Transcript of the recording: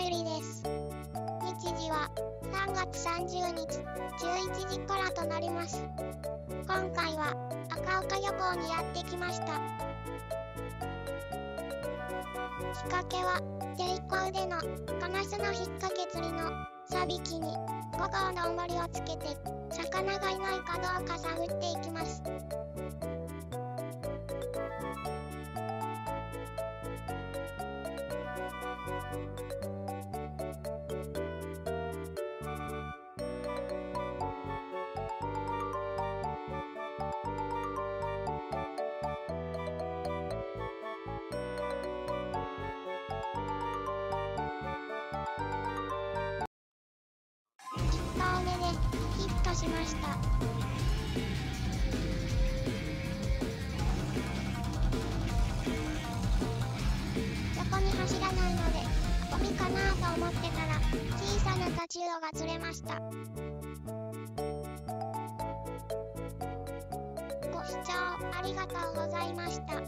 ゆりです。日時は3月30日11時からとなります。今回は赤岡漁港にやってきました。仕掛けは定向でのカマスの引っ掛け釣りのサビキに5号の重りをつけて魚がいないかどうか探っていきます。1投目でヒットしました。横に柱ないのでゴミかなと思ってたら小さなタチウオが釣れました。ご視聴ありがとうございました。